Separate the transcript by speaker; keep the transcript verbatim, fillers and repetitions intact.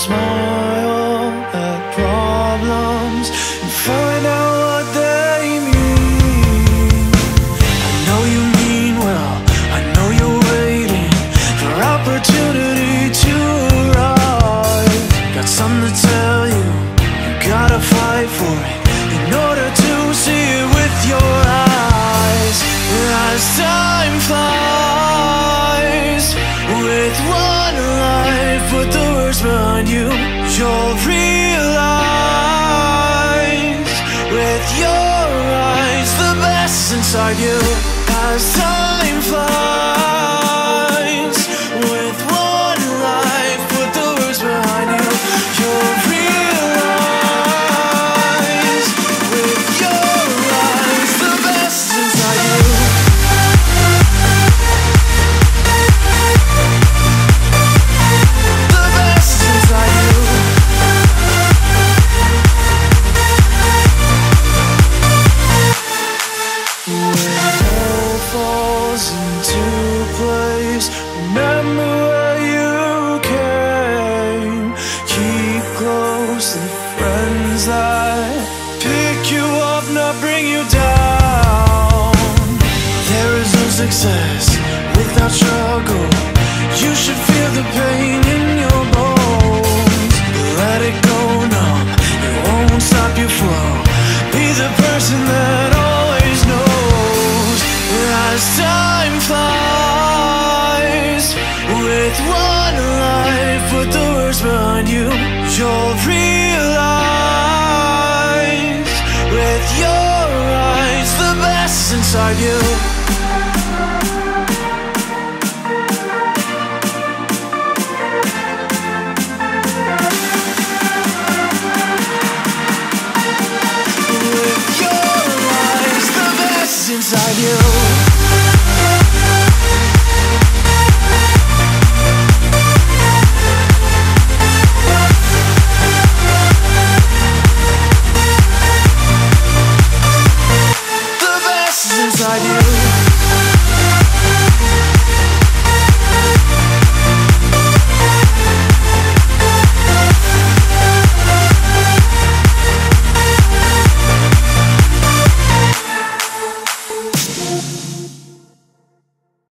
Speaker 1: smile at problems and find out what they mean. I know you mean well, I know you're waiting for opportunity to arrive. Got something to tell you, you gotta fight for it in order to see it with your eyes. As time flies, with one life, put the words behind you. You'll realize with your eyes the best inside you. As time flies, with one life, put the words behind you. You'll realize with your eyes the best inside you. Remember where you came. Keep close the friends that pick you up, not bring you down. There is no success without struggle. You should feel the pain in your bones. Let it go numb, it won't stop your flow. Be the person that always knows. As time flies, with one life, put the words behind you. You'll realize with your eyes the best inside you.